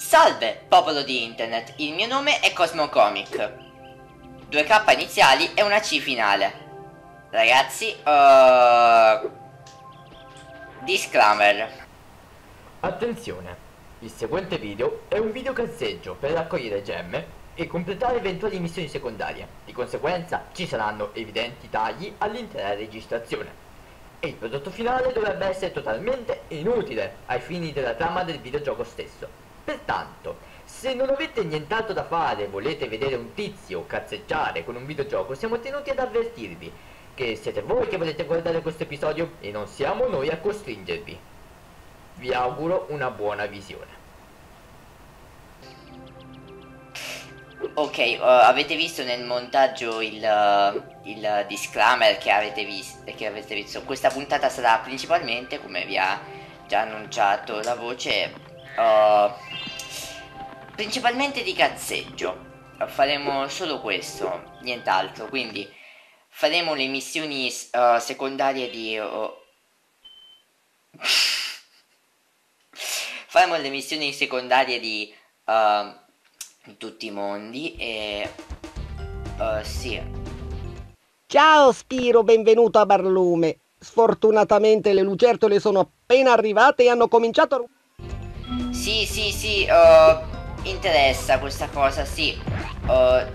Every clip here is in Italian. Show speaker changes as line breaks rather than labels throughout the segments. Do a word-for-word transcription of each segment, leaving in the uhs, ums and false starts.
Salve popolo di internet, il mio nome è Cosmocomic. due K iniziali e una C finale. Ragazzi, uh... disclaimer.
Attenzione, il seguente video è un video cazzeggio per raccogliere gemme e completare eventuali missioni secondarie. Di conseguenza ci saranno evidenti tagli all'intera registrazione e il prodotto finale dovrebbe essere totalmente inutile ai fini della trama del videogioco stesso. Pertanto, se non avete nient'altro da fare e volete vedere un tizio cazzeggiare con un videogioco, siamo tenuti ad avvertirvi che siete voi che volete guardare questo episodio e non siamo noi a costringervi. Vi auguro una buona visione.
Ok, uh, avete visto nel montaggio il, uh, il disclaimer che avete, vis- che avete visto. Questa puntata sarà principalmente, come vi ha già annunciato la voce, uh, principalmente di cazzeggio. Faremo solo questo, nient'altro. Quindi faremo le missioni uh, secondarie di... Uh, faremo le missioni secondarie di... Uh, in tutti i mondi e uh, sì.
Ciao Spiro, benvenuto a Barlume. Sfortunatamente le lucertole sono appena arrivate e hanno cominciato a...
Sì, sì, sì, uh, interessa questa cosa, sì. Uh,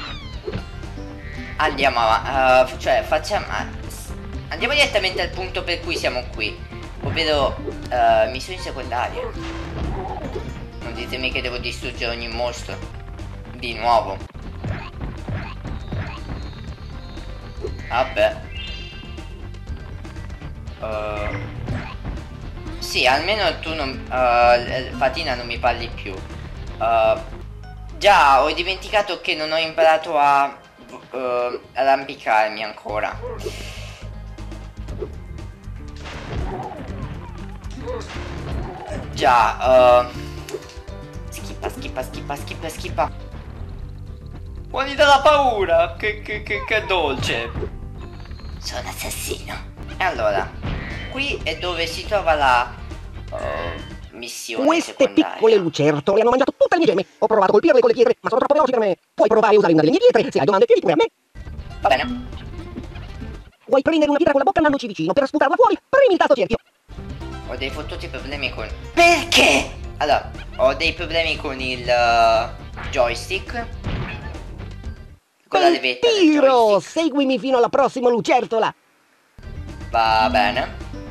andiamo avanti, uh, cioè facciamo... Andiamo direttamente al punto per cui siamo qui, ovvero uh, missioni secondarie. Non ditemi che devo distruggere ogni mostro di nuovo. Vabbè. uh, Sì, almeno tu non uh, Fatina non mi parli più. uh, Già, ho dimenticato che non ho imparato a uh, arrampicarmi ancora. Già, uh Schippa, schippa, schippa, schippa, schippa. Fuori dalla paura. Che, che, che, che dolce. Sono assassino. E allora, qui è dove si trova la uh, missione
Queste
secondaria.
piccole lucertole hanno mangiato tutte le mie gemme. Ho provato a colpirle con le pietre, ma sono troppo veloci per me. Puoi provare a usare una delle mie pietre. Se hai domande chiedi pure a me.
Va bene.
Vuoi prendere una pietra con la bocca andandoci vicino? Per sputarla fuori, premi il tasto cerchio.
Ho dei fottuti problemi con... Perché? Allora, ho dei problemi con il uh, joystick. Con la levetta del
Tiro!
joystick.
Seguimi fino alla prossima lucertola.
Va bene.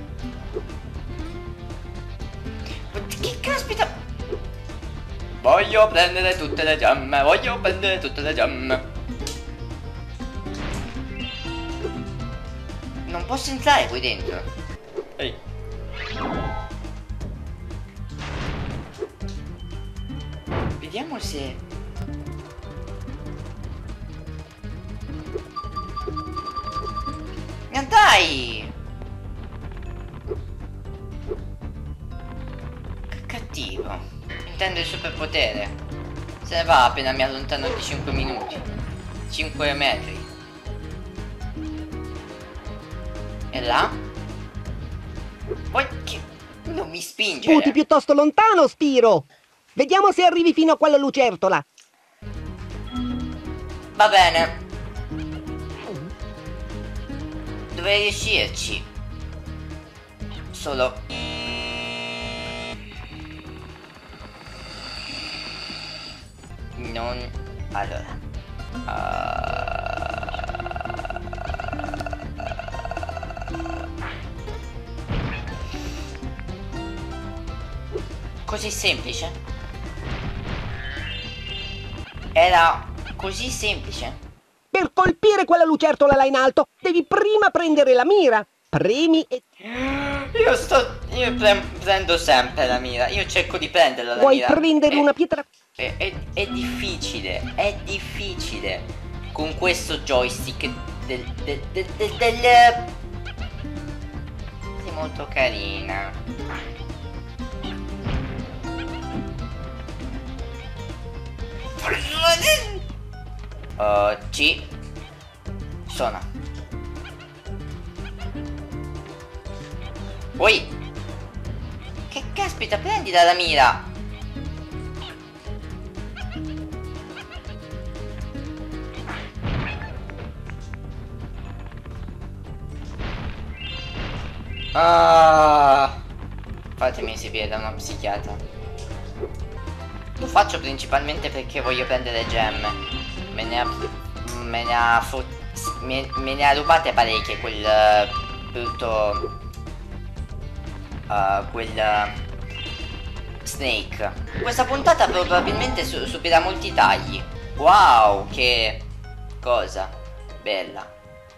Che caspita! Voglio prendere tutte le gemme, voglio prendere tutte le gemme. Non posso entrare qui dentro. Ehi. Vediamo se... Ma dai! Che cattivo. Intendo il superpotere. Se ne va appena mi allontano di cinque minuti. cinque metri. E là? Poi che... Non mi spingere.
Sputi piuttosto lontano, Spiro. Vediamo se arrivi fino a quella lucertola.
Va bene. Dovrei riuscirci. Solo... Non... Allora... Uh... Così semplice? Era così semplice.
Per colpire quella lucertola là in alto, devi prima prendere la mira. Premi e...
Io sto... Io pre prendo sempre la mira. Io cerco di prenderla la
Vuoi
mira.
prendere
è,
una pietra...
È, è, è difficile. È difficile. Con questo joystick del... del... del... del... del... È molto carina. Uh, C. Suona. Poi. Che caspita, prendila la mira. Ah, fatemi esibire da uno psichiatra. Lo faccio principalmente perché voglio prendere gemme. Me ne ha... Me ne ha... Me, me ne ha rubate parecchie quel uh, brutto... Uh, quel... Uh, Snake. Questa puntata probabilmente su subirà molti tagli. Wow, che... cosa bella.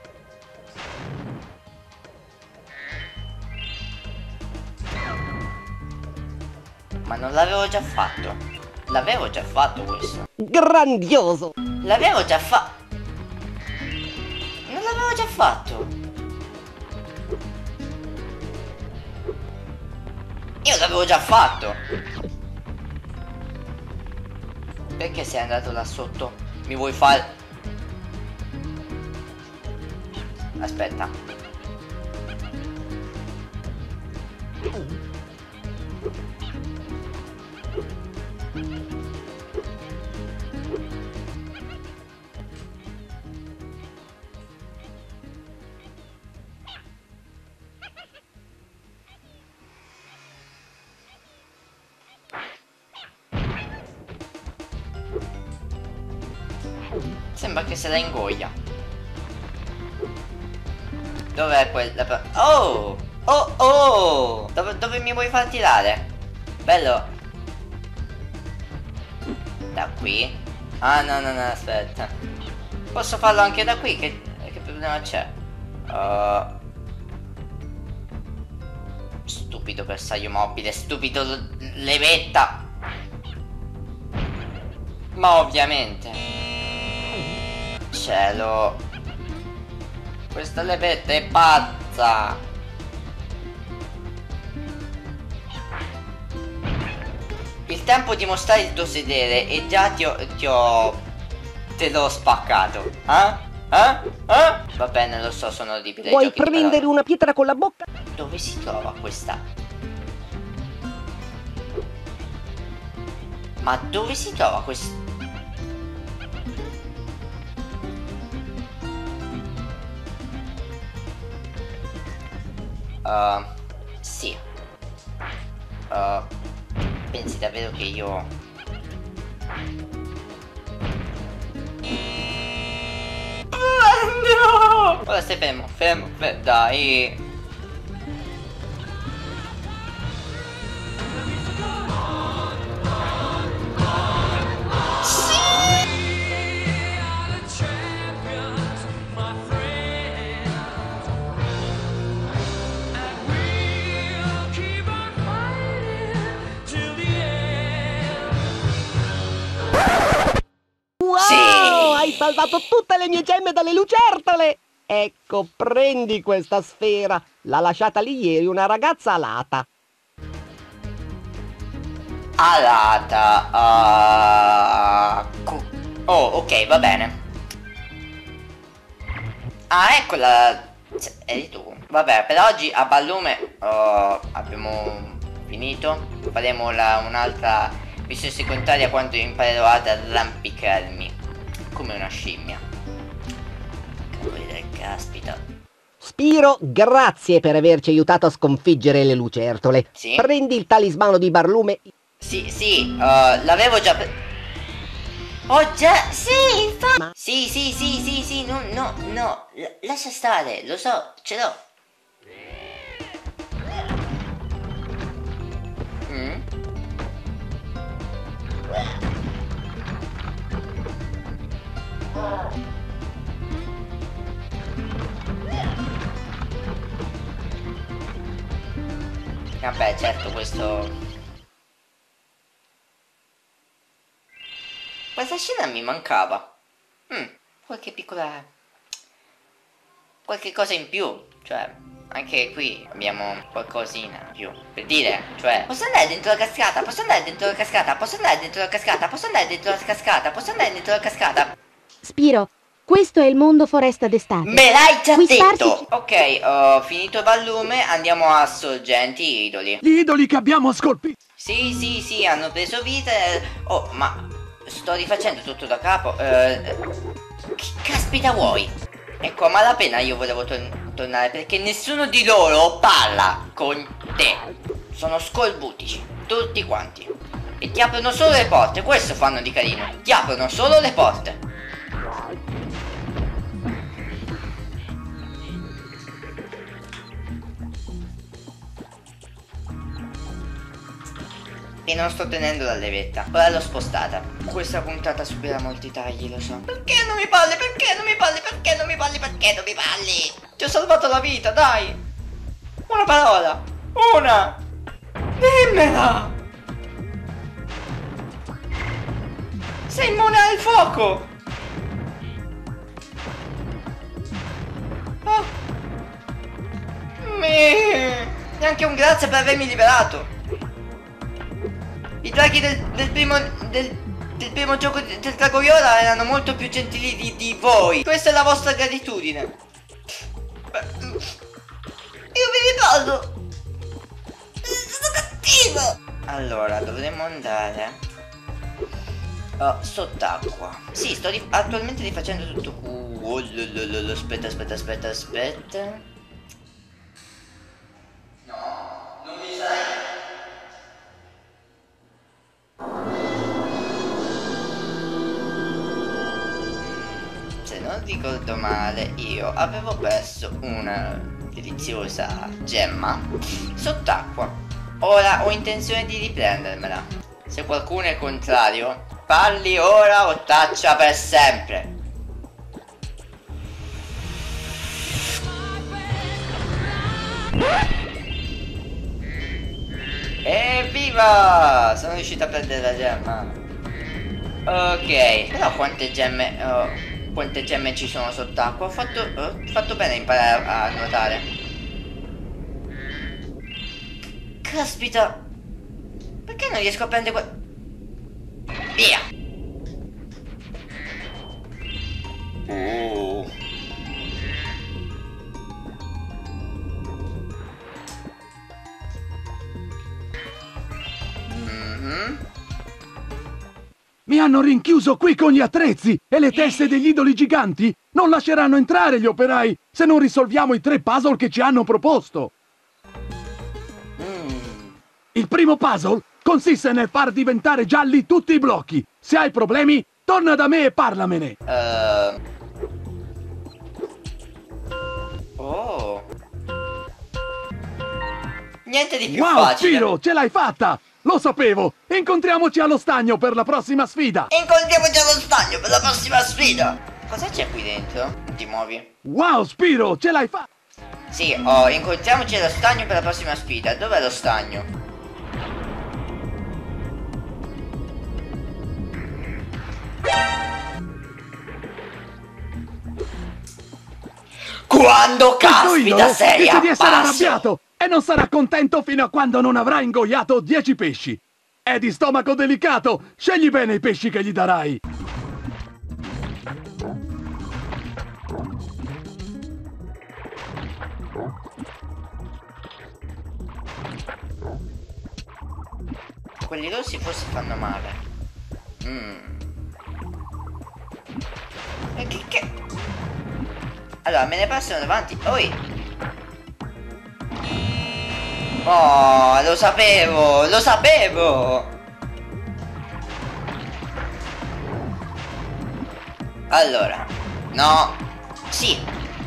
Ma non l'avevo già fatto. L'avevo già fatto questo.
Grandioso!
L'avevo già fatto. Non l'avevo già fatto. Io l'avevo già fatto. Perché sei andato là sotto? Mi vuoi fare... Aspetta. Sembra che se la ingoia. Dov'è quella... Oh! Oh oh! Dove, dove mi vuoi far tirare? Bello. Da qui? Ah no no no, aspetta. Posso farlo anche da qui? Che, che problema c'è? Uh... Stupido bersaglio mobile. Stupido levetta. Ma ovviamente. Cielo, questa levetta è pazza. Il tempo di mostrare il tuo sedere e già ti ho, ti ho te l'ho spaccato. Eh? Eh? Eh? Va bene, lo so, sono orribile.
Vuoi prendere una pietra con la bocca?
Dove si trova questa? Ma dove si trova questa? Uh, sì. Uh, pensi davvero che io... Oh, no! Ora stai fermo, fermo, fermo, dai.
Hai salvato tutte le mie gemme dalle lucertole! Ecco, prendi questa sfera. L'ha lasciata lì ieri una ragazza alata.
Alata? Uh... Oh, ok, va bene. Ah, eccola. Eri tu. Vabbè, per oggi a Barlume uh, abbiamo finito. Faremo un'altra missione secondaria quando imparerò ad arrampicarmi come una scimmia. Cavoli del caspita.
Spiro, grazie per averci aiutato a sconfiggere le lucertole.
Sì?
Prendi il talismano di Barlume.
Sì, sì, uh, l'avevo già pre... Oh già, sì, infatti. Ma... Sì, sì, sì, sì, sì, no, no, no, L lascia stare, lo so, ce l'ho. Mm? Vabbè, certo, questo... Questa scena mi mancava. Mm, qualche piccola... Qualche cosa in più. Cioè, anche qui abbiamo qualcosina in più. Per dire, cioè... Posso andare dentro la cascata? Posso andare dentro la cascata? Posso andare dentro la cascata? Posso andare dentro la cascata? Posso andare dentro la cascata?
Spiro, questo è il mondo foresta d'estate.
Me l'hai già
Qui
detto!
sparsi...
Ok, ho finito il Barlume, andiamo a Sorgenti Idoli.
Gli idoli che abbiamo scolpito.
Sì, sì, sì, hanno preso vita. Oh, ma sto rifacendo tutto da capo. Eh, che caspita vuoi? Ecco, a malapena io volevo tor tornare perché nessuno di loro parla con te. Sono scorbutici, tutti quanti. E ti aprono solo le porte, questo fanno di carino. Ti aprono solo le porte. E non sto tenendo la levetta. Ora l'ho spostata. Questa puntata subirà molti tagli, lo so. Perché non mi parli? Perché non mi parli? Perché non mi parli? Perché non mi parli? Ti ho salvato la vita, dai! Una parola! Una! Dimmela! Sei immune al fuoco! Oh. Mi... Neanche un grazie per avermi liberato! I draghi del, del primo del, del primo gioco del Drago Viola erano molto più gentili di, di voi. Questa è la vostra gratitudine. Io vi ricordo. Sono cattivo. Allora dovremmo andare oh, sott'acqua. Sì, sto rif attualmente rifacendo tutto. Oh, lo, lo, lo, lo, aspetta, aspetta, aspetta, aspetta. No, non mi sai. Se non ricordo male, io avevo perso una deliziosa gemma sott'acqua. Ora ho intenzione di riprendermela. Se qualcuno è contrario, parli ora o taccia per sempre. Evviva! Sono riuscito a prendere la gemma. Ok, però quante gemme... Oh. Quante gemme ci sono sott'acqua? Ho fatto, ho fatto bene a imparare a, a nuotare. Caspita! Perché non riesco a prendere que... Via! Oh. Mm-hmm.
Mi hanno rinchiuso qui con gli attrezzi e le teste degli idoli giganti non lasceranno entrare gli operai se non risolviamo i tre puzzle che ci hanno proposto.
Mm.
Il primo puzzle consiste nel far diventare gialli tutti i blocchi. Se hai problemi, torna da me e parlamene.
Uh. Oh. Niente di più
Wow,
facile.
Spiro, ce l'hai fatta! Lo sapevo! Incontriamoci allo stagno per la prossima sfida!
Incontriamoci allo stagno per la prossima sfida! Cosa c'è qui dentro? Non ti muovi?
Wow, Spiro, ce l'hai fatta!
Sì, oh, incontriamoci allo stagno per la prossima sfida. Dov'è lo stagno? Quando caspita sei
dice di essere
apparso?
arrabbiato e non sarà contento fino a quando non avrà ingoiato dieci pesci. È di stomaco delicato, scegli bene i pesci che gli darai.
Quelli rossi forse fanno male. Mm. E che che... Allora, me ne passano davanti. Oi! Oh, lo sapevo, lo sapevo! Allora, no, sì.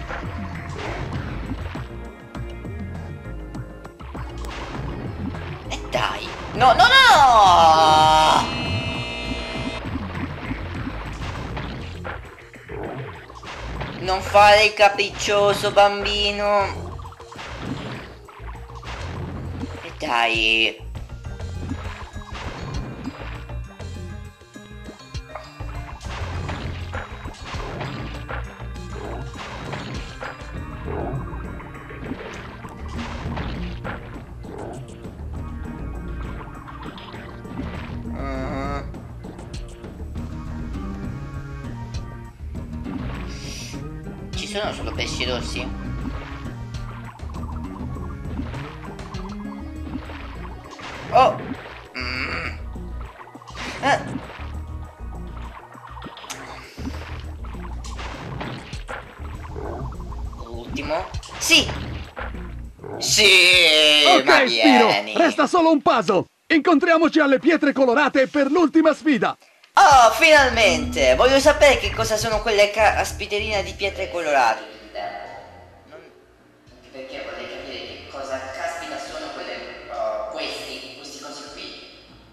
E dai, no, no, no! Non fare il capriccioso, bambino. E dai. Ci sono solo pesci rossi? Oh! Mm. Eh. Ultimo. Sì. Sì,
Ok,
ma
Spiro,
vieni.
resta solo un puzzle. Incontriamoci alle pietre colorate per l'ultima sfida.
Oh, finalmente! Voglio sapere che cosa sono quelle caspiterine di pietre colorate. Non... Perché vorrei capire che cosa caspita sono quelle... Oh, questi, questi cosi qui.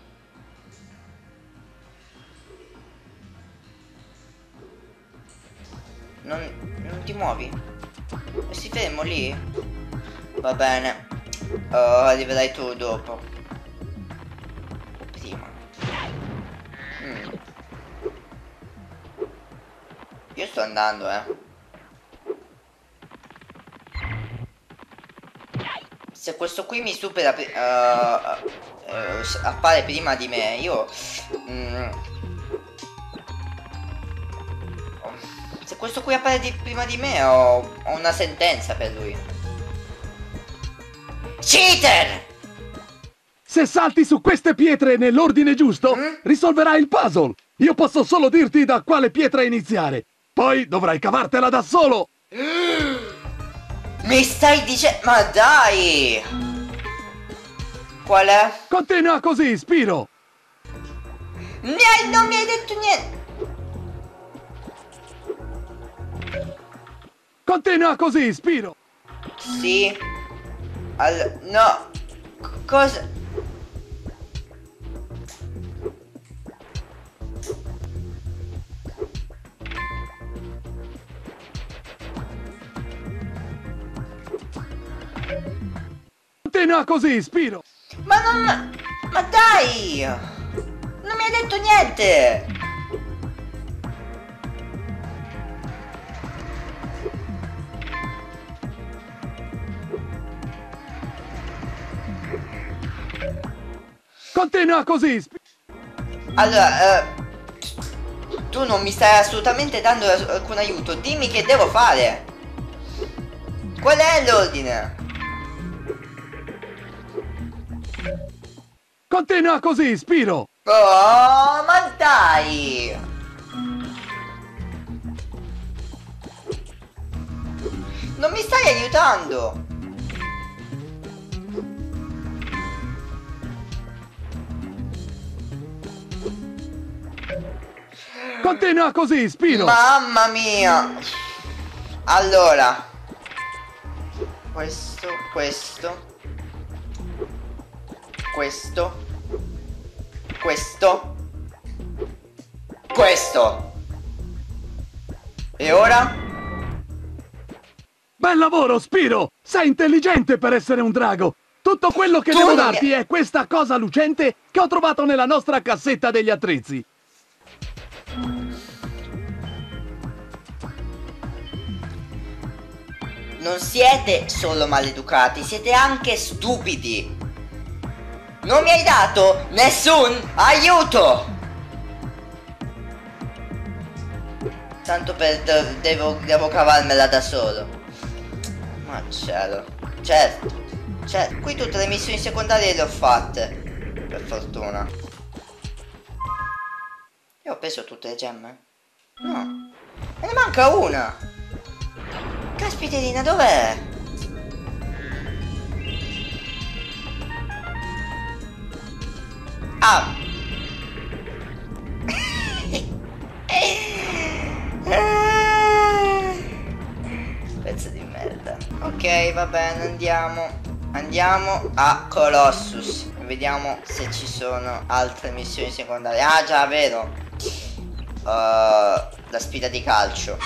Non, non ti muovi? Resti fermo lì? Va bene. Oh, arriverai tu dopo. Prima. Mm. Io sto andando, eh. Se questo qui mi supera, uh, uh, appare prima di me, io... Mm, se questo qui appare di, prima di me, ho, ho una sentenza per lui. Cheater!
Se salti su queste pietre nell'ordine giusto,
Mm?
risolverai il puzzle. Io posso solo dirti da quale pietra iniziare. Poi dovrai cavartela da solo.
Mi stai dicendo... Ma dai! Qual è?
Continua così, Spiro.
Mi hai, non mi hai detto niente!
Continua così, Spiro.
Sì. Al... No. C- cosa...
Continua così, Spiro.
Ma non... Ma dai! Non mi hai detto niente!
Continua così, Spiro.
Allora, eh, tu non mi stai assolutamente dando alcun aiuto. Dimmi che devo fare. Qual è l'ordine?
Continua così, Spiro.
Oh, ma dai! Non mi stai aiutando!
Continua così, Spiro.
Mamma mia! Allora, questo, questo, questo, questo, questo. E ora?
Bel lavoro, Spiro. Sei intelligente per essere un drago. Tutto quello che
Tu
devo
non mi-
darti è questa cosa lucente che ho trovato nella nostra cassetta degli attrezzi.
Non siete solo maleducati, siete anche stupidi. Non mi hai dato nessun aiuto. Tanto per de- devo, devo cavarmela da solo. Ma cielo. Certo. Certo. Qui tutte le missioni secondarie le ho fatte. Per fortuna. Io ho preso tutte le gemme? No. Me ne manca una. Caspiterina, dov'è? Ah! Pezzo di merda. Ok, va bene, andiamo. Andiamo a Colossus. Vediamo se ci sono altre missioni secondarie. Ah già, vero. Uh, la sfida di calcio.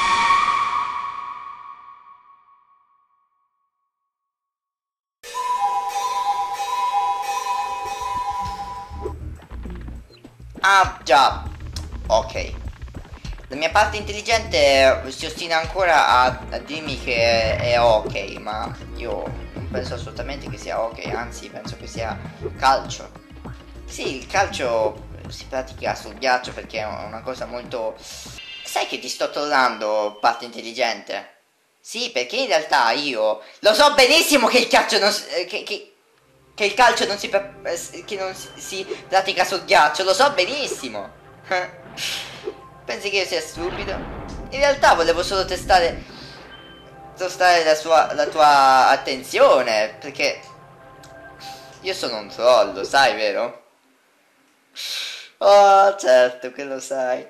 Ah già. Ok. La mia parte intelligente si ostina ancora a, a dirmi che è ok, ma io non penso assolutamente che sia ok, anzi penso che sia calcio. Sì, il calcio si pratica sul ghiaccio perché è una cosa molto... Sai che ti sto trollando, parte intelligente? Sì, perché in realtà io lo so benissimo che il calcio non si... Che, che, che il calcio non si... che non si, si pratica sul ghiaccio, lo so benissimo. Pensi che io sia stupido? In realtà volevo solo testare spostare la, sua, la tua attenzione, perché io sono un troll, lo sai, vero? Oh, certo che lo sai.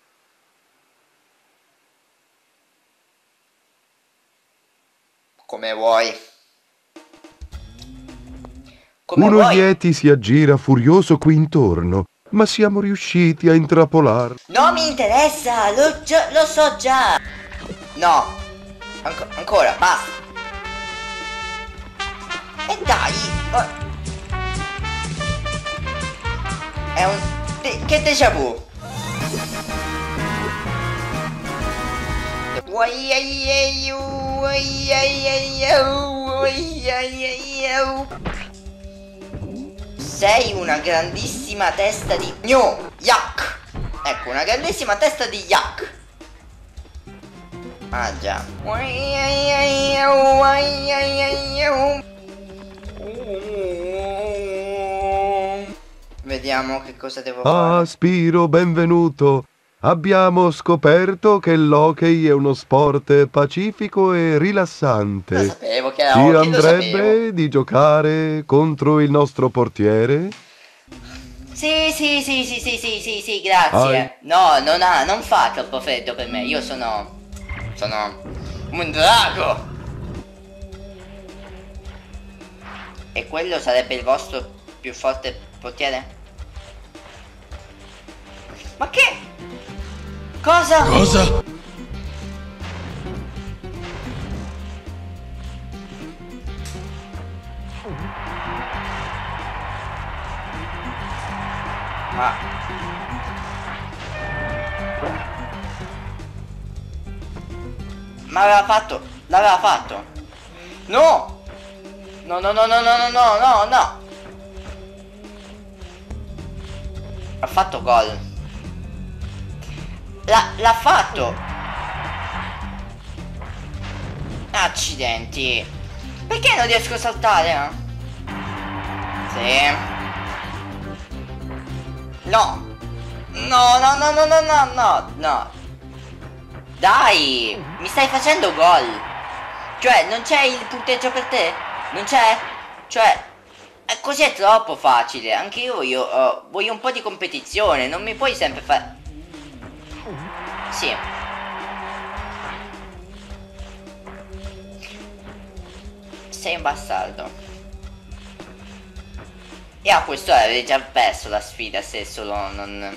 Come vuoi. Come
Uno
vuoi.
Yeti si aggira furioso qui intorno, ma siamo riusciti a intrappolarlo.
Non mi interessa, lo, già- lo so già. No, Anco- ancora, basta. E dai. oh. È un... de- che déjà vu. Sei una grandissima testa di... No, yak. Ecco, una grandissima testa di yak. Ah già. Vediamo che cosa devo fare.
Ah, Spiro, benvenuto. Abbiamo scoperto che l'hockey è uno sport pacifico e
Lo
rilassante.
sapevo che era
Ti
hockey, lo sapevo.
andrebbe di giocare contro il nostro portiere?
Sì, sì, sì, sì, sì, sì, sì, sì, grazie. No, non ha, non fa troppo freddo per me. Io sono... Sono... un drago. E quello sarebbe il vostro più forte portiere? Ma che? Cosa?
Cosa?
Ma... Ma aveva fatto... L'aveva fatto. No! No, no, no, no, no, no, no, no, no! Ha fatto gol. L'ha... L'ha fatto! Accidenti. Perché non riesco a saltare? Eh? Sì. No! No, no, no, no, no, no, no, no! Dai! Mi stai facendo gol! Cioè, non c'è il punteggio per te? Non c'è? Cioè, è così è troppo facile. Anche io voglio, uh, voglio un po' di competizione. Non mi puoi sempre fare... Sì. Sei un bastardo. E a quest'ora avrei già perso la sfida se solo non...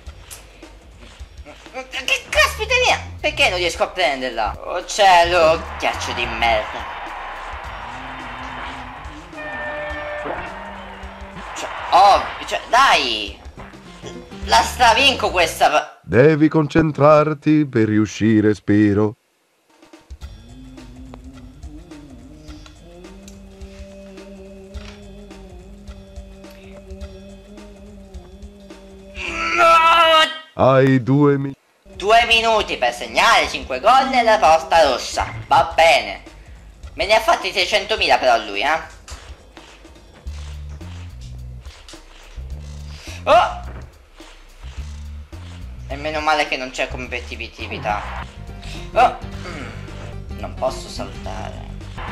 Che caspita mia! Perché non riesco a prenderla? Oh cielo, ghiaccio di merda. Cioè, oh, cioè, dai! La stravinco questa...
Devi concentrarti per riuscire, Spiro. Hai due minuti.
Due minuti per segnare cinque gol nella posta rossa. Va bene. Me ne ha fatti seicentomila però lui, eh. Oh! E meno male che non c'è competitività. Oh! Mm. Non posso saltare.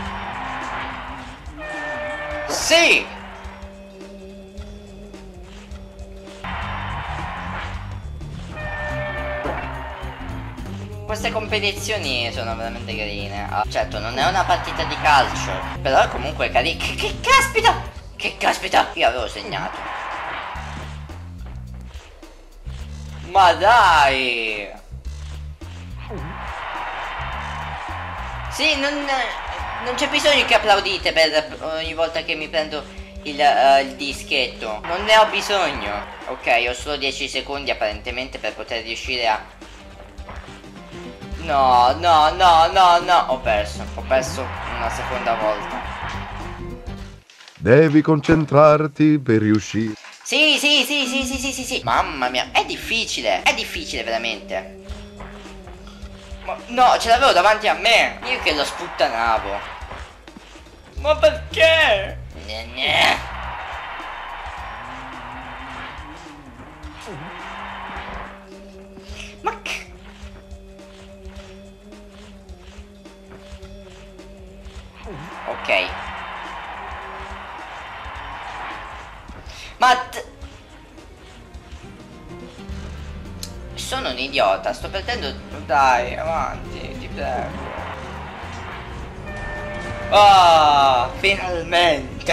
Sì! Queste competizioni sono veramente carine. Ah, certo, non è una partita di calcio, però è comunque carina. Che, che caspita! Che caspita! Io avevo segnato. Ma dai! Sì, non, non c'è bisogno che applaudite per ogni volta che mi prendo il, uh, il dischetto. Non ne ho bisogno. Ok, ho solo dieci secondi apparentemente per poter riuscire a... No, no, no, no, no. Ho perso. Ho perso una seconda volta.
Devi concentrarti per riuscire.
Sì, sì, sì, sì, sì, sì, sì, sì. Mamma mia, è difficile. È difficile veramente. Ma no, ce l'avevo davanti a me. Io che lo sputtanavo. Ma perché? Gne, gne. Ma che... Ok. Ma sono un idiota, sto perdendo. Dai, avanti, ti prego. Ah, finalmente.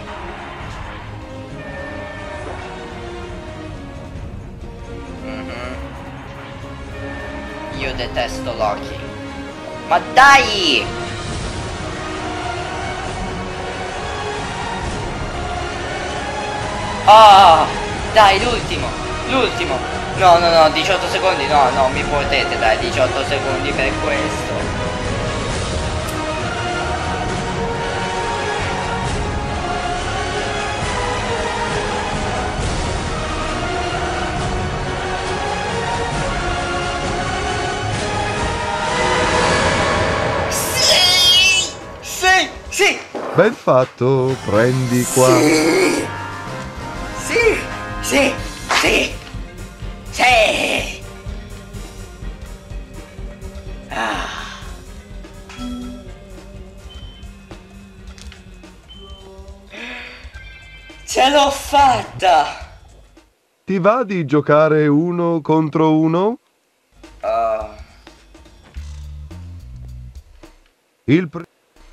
Mm-hmm. Io detesto Loki. Ma dai! Ah, dai, l'ultimo, l'ultimo. No, no, no, diciotto secondi, no, no, mi potete dai diciotto secondi per questo. Sì, sì, sì.
Ben fatto, prendi qua.
Sì, sì, sì, sì, sì. Ah. Ce l'ho fatta.
Ti va di giocare uno contro uno?
Oh.
Il pr-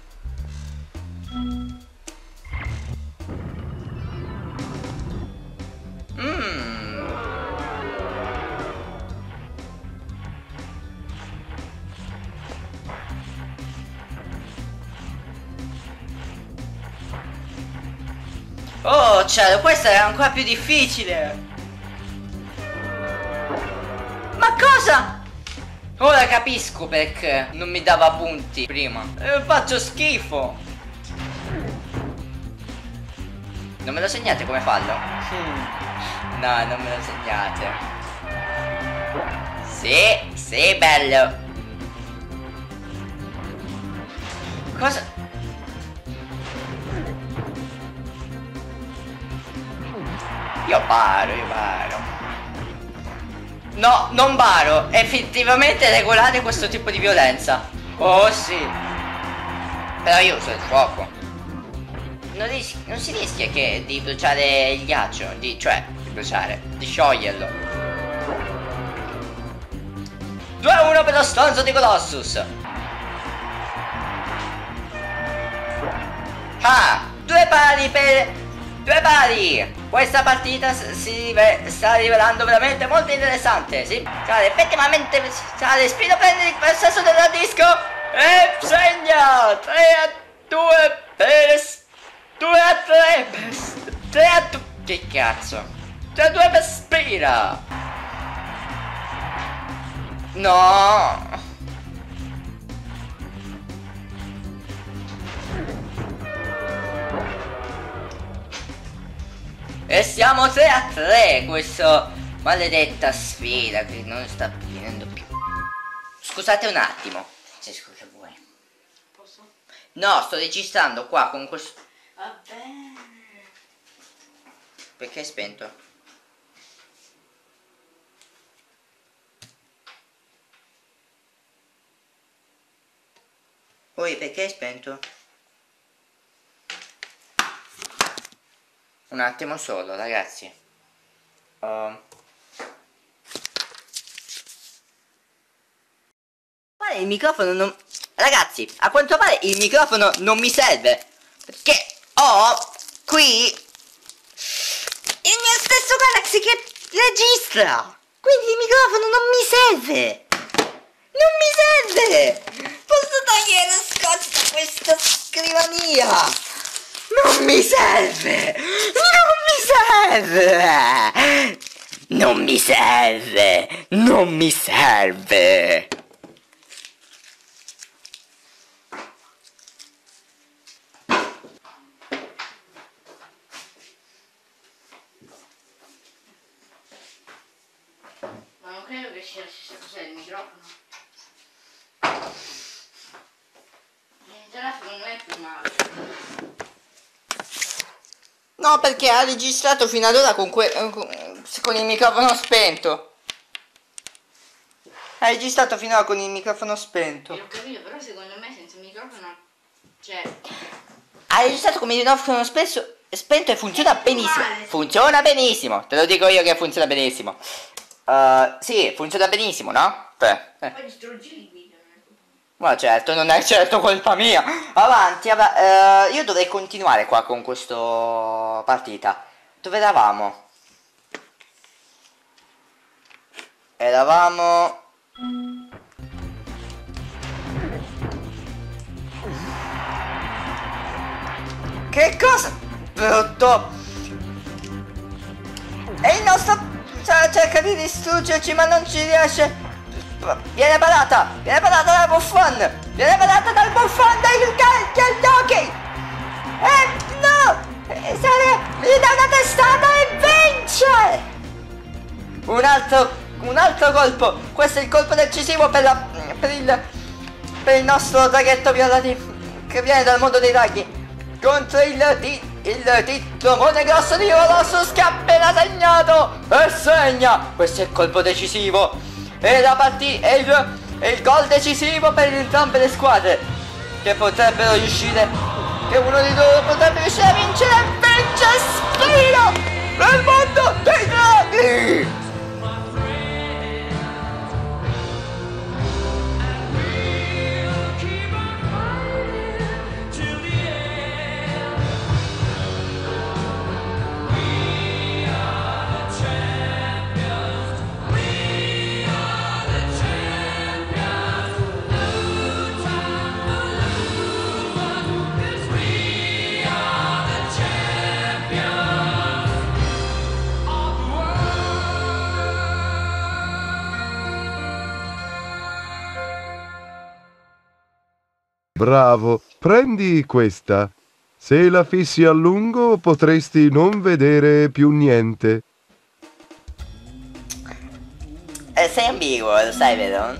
Mm. Oh cielo, questa è ancora più difficile. Ma cosa? Ora capisco perché non mi dava punti prima. Eh, faccio schifo. Non me lo segnate come fallo? Hmm. No, non me lo segnate. Sì, sì, bello. Cosa? Io paro, io paro. No, non baro. Effettivamente è regolare questo tipo di violenza. Oh sì. Però io uso il fuoco. Non, ris non si rischia che di bruciare il ghiaccio, di, cioè, di bruciare, di scioglierlo. due a uno per lo stronzo di Colossus. Ah, due pari per... Due pari. Questa partita si sta rivelando veramente molto interessante. Sì, sale effettivamente, sale Spino, prendi il possesso del disco e segna tre a due per... due a tre per... tre a due... Che cazzo? tre a due per Spira. No. E siamo tre a tre. Questa maledetta sfida che non sta finendo più. Scusate un attimo. Se scusa vuoi. Posso? No, sto registrando qua con questo. Va bene. Perché è spento? Poi perché è spento? Un attimo solo, ragazzi. Uh. Il microfono non... Ragazzi, a quanto pare il microfono non mi serve. Perché ho qui il mio stesso Galaxy che registra. Quindi il microfono non mi serve. Non mi serve. Posso togliere lo scotch da questa scrivania. Non mi serve! Non mi serve! Non mi serve! Non mi serve!
Ma non credo che sia la stessa cosa del microfono. Il telefono non è più male.
No, perché ha registrato fino ad ora con, que con il microfono spento. Ha registrato fino ad ora con il microfono spento.
Io ho capito, però secondo me senza microfono Certo.
Hai registrato come microfono spesso spento e funziona benissimo. Funziona benissimo. Te lo dico io che funziona benissimo. Uh, sì, funziona benissimo, no? Beh, eh.
Poi distruggi il video.
Ma certo, non è certo colpa mia. Avanti, av uh, io dovrei continuare qua con questa partita. Dove eravamo? Eravamo... Che cosa? Brutto! E il nostro cerca di distruggerci ma non ci riesce. Viene parata! Viene parata dal buffon! Viene parata dal buffon del Doki! Eh no! Eh, sale, gli dà una testata e vince! Un altro, un altro colpo! Questo è il colpo decisivo per la, per il, per il nostro draghetto viola di, che viene dal mondo dei draghi. Contro il, di, il titromone grosso di Rossus che ha appena segnato! E segna! Questo è il colpo decisivo! E la partita è il, è il gol decisivo per entrambe le squadre, che potrebbero riuscire, che uno di loro potrebbe riuscire a vincere e vince Spiro nel mondo dei draghi!
Bravo, prendi questa. Se la fissi a lungo potresti non vedere più niente.
Eh, sei ambiguo, lo sai, vero?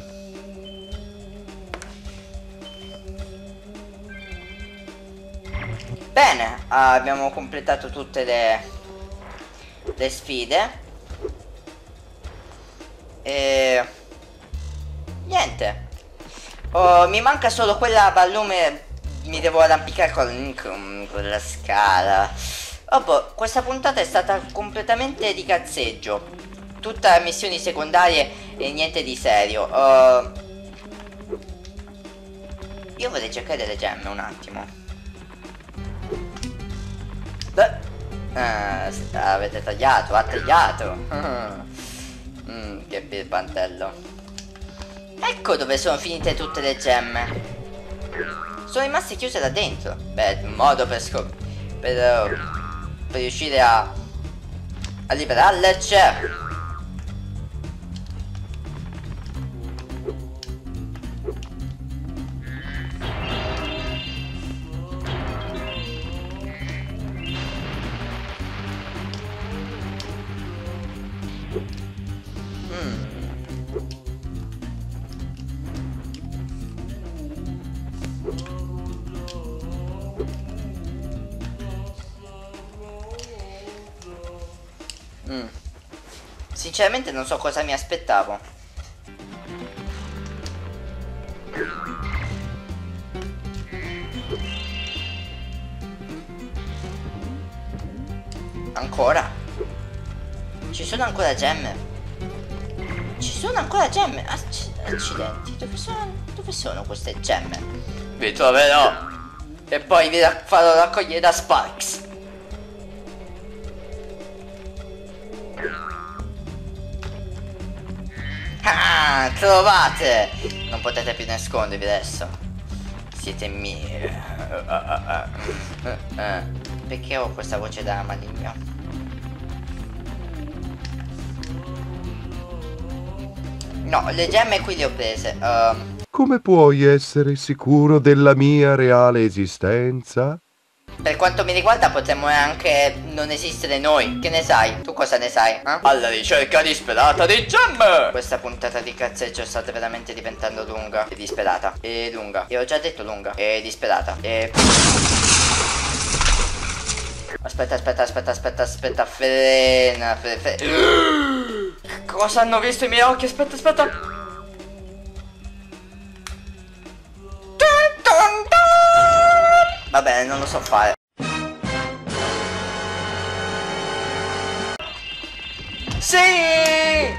Bene, abbiamo completato tutte le, le sfide. E... niente. Oh, mi manca solo quella ballume. Mi devo arrampicare con, con, con la scala. Oh boh, questa puntata è stata completamente di cazzeggio. Tutta missioni secondarie e niente di serio. uh, Io vorrei cercare delle gemme un attimo. Beh, uh, avete tagliato, ha tagliato. mm, Che birbantello. Ecco dove sono finite tutte le gemme. Sono rimaste chiuse da dentro. Beh, un modo per scop per, uh, per riuscire a a liberarle c'è. Mm. Mm. Sinceramente non so cosa mi aspettavo. Ancora? Ci sono ancora gemme? Ci sono ancora gemme? Acc accidenti, dove sono, dove sono queste gemme? Vi troverò e poi vi ra farò raccogliere da Sparks. Ah, trovate! Non potete più nascondervi adesso. Siete miei. Uh, uh, uh, uh, uh. Perché ho questa voce da maligno? No, le gemme qui le ho prese. Uh.
Come puoi essere sicuro della mia reale esistenza?
Per quanto mi riguarda potremmo anche non esistere noi. Che ne sai? Tu cosa ne sai? Eh? Alla ricerca disperata di gemme! Questa puntata di cazzeggio sta veramente diventando lunga e disperata. E lunga. E ho già detto lunga. E disperata. E... Aspetta, aspetta, aspetta, aspetta, aspetta. Frena, fre, fre... Cosa hanno visto i miei occhi? Aspetta, aspetta. Dun, dun, dun! va bene, non lo so fare. Sì!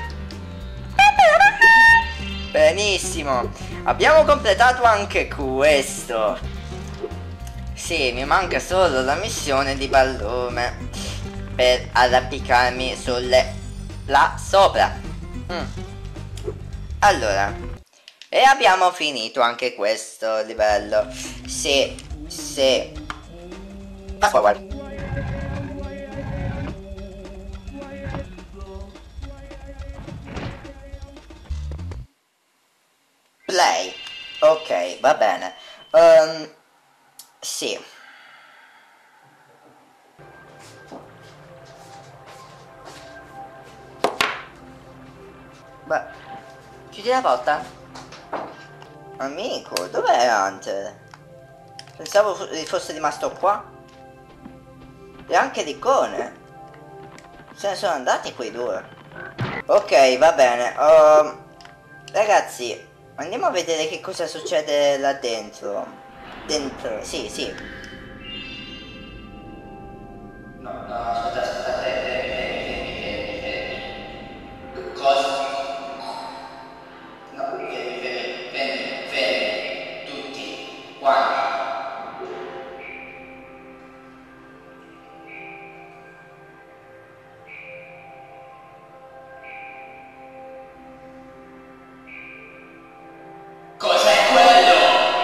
Benissimo, abbiamo completato anche questo. Sì, mi manca solo la missione di Ballume per arrampicarmi sulle là sopra. mm. Allora, e abbiamo finito anche questo livello. Sì, sì. Fast forward. Play. Ok, va bene. Um, sì. Beh, chiudi la porta. Amico, dov'è Hunter? Pensavo fosse rimasto qua. E anche Riccone. Se ne sono andati quei due. Ok, va bene. Uh, ragazzi, andiamo a vedere che cosa succede là dentro. Dentro, sì, sì. No, no, aspetta, aspetta, fermi, fermi, fermi, fermi. Cosa? No, fermi, fermi, fermi, fermi, tutti, quanti. Cos'è quello?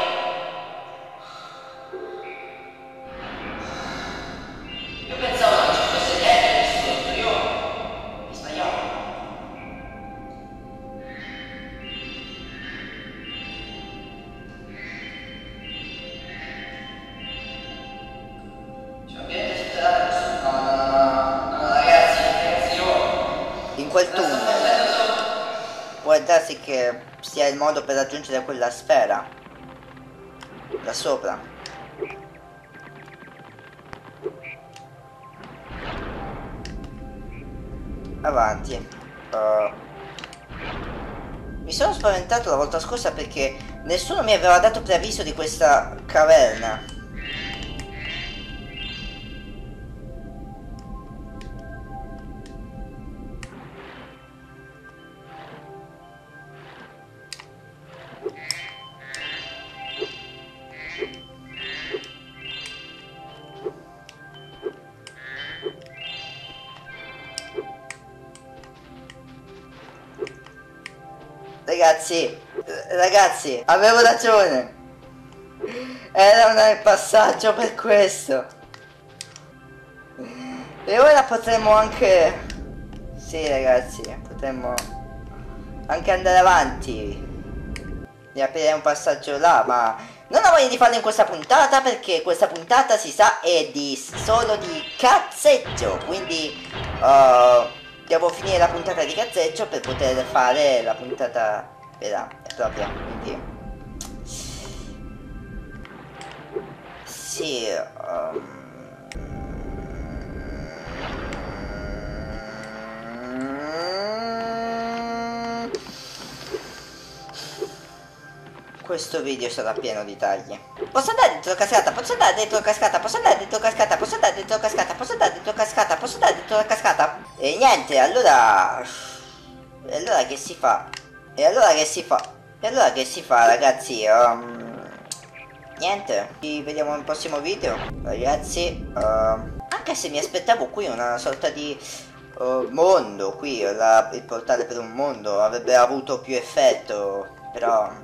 Io pensavo non ci fosse niente di sotto, io mi sbagliavo. C'è un piede sotterraneo questo. No, no, no, no, no, ragazzi, ragazzi, io. In quel tunnel può darsi che sia il modo per raggiungere quella sfera da sopra. Avanti. Uh, mi sono spaventato la volta scorsa perché nessuno mi aveva dato preavviso di questa caverna. Ragazzi, ragazzi, avevo ragione. Era un passaggio per questo. E ora potremmo anche... Sì, ragazzi, potremmo anche andare avanti e aprire un passaggio là, ma non ho voglia di farlo in questa puntata perché questa puntata, si sa, è di solo di cazzeggio, quindi uh, devo finire la puntata di cazzeggio per poter fare la puntata vera e propria, quindi sì. um... Questo video sarà pieno di tagli. Posso andare dentro cascata, posso andare dentro cascata, posso andare dentro cascata, posso andare dentro cascata, posso andare dentro cascata, posso andare dentro la cascata. E niente, allora... E allora che si fa? E allora che si fa? E allora che si fa, ragazzi? Um... Niente, ci vediamo nel prossimo video, ragazzi. Uh... Anche se mi aspettavo qui una sorta di uh, mondo, qui, la... il portale per un mondo avrebbe avuto più effetto, però...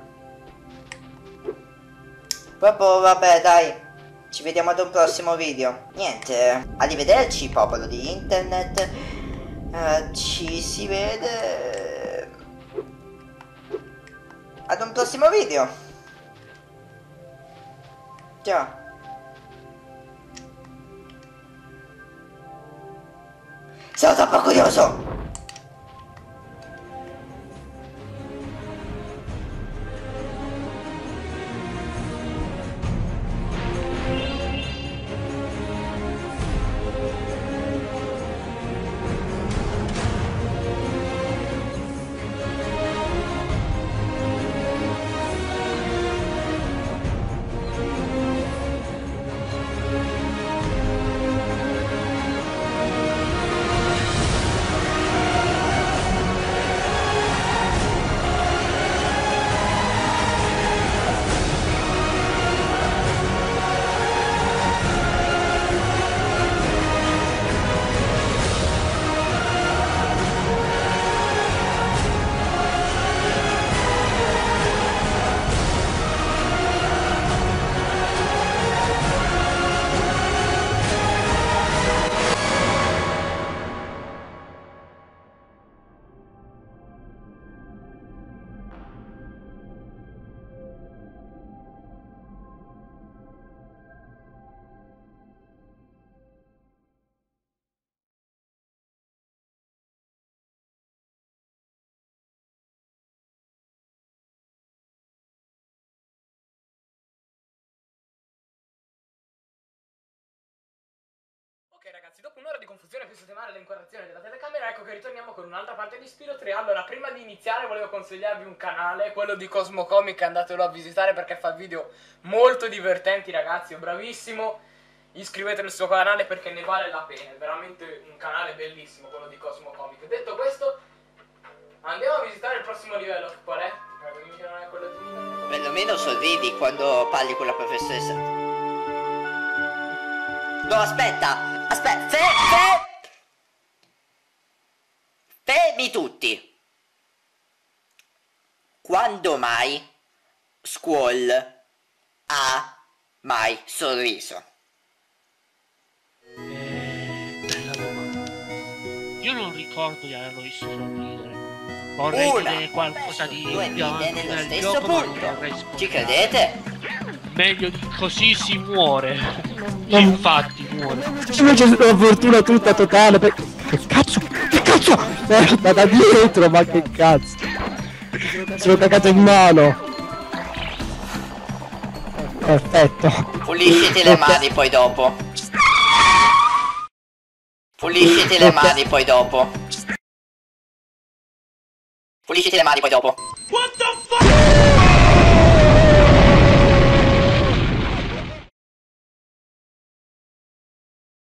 Proprio vabbè, dai, ci vediamo ad un prossimo video. Niente, arrivederci popolo di internet. uh, Ci si vede ad un prossimo video. Ciao. Sono troppo curioso.
ragazzi, dopo un'ora di confusione per sistemare le inquadrazioni della telecamera, ecco che ritorniamo con un'altra parte di Spiro tre. Allora, prima di iniziare volevo consigliarvi un canale, quello di Cosmo Comic, andatelo a visitare perché fa video molto divertenti, ragazzi, è bravissimo. Iscrivetevi al suo canale perché ne vale la pena, è veramente un canale bellissimo quello di Cosmo Comic. Detto questo, andiamo a visitare il prossimo livello, qual è? Non è quello di...
Perlomeno sorridi quando parli con la professoressa. No, aspetta, aspetta, fe, fe, fermi tutti. Quando mai Squall ha mai sorriso?
Eh, bella domanda. Io non ricordo di averlo visto sorridere. Vorrei
Una,
dire qualcosa di
due
più avanti
vite nello
nel
stesso
gioco, ma non
punto.
vorrei spoilerare.
Ci credete?
Meglio di così si muore. Infatti muore.
Invece una fortuna tutta totale per... Che cazzo? Che cazzo? Merda, da dietro, ma che cazzo? Sono cagato in mano. Perfetto.
Pulisciti le mani poi dopo. Pulisciti le mani poi dopo. Pulisciti le mani poi dopo.
What the fuck?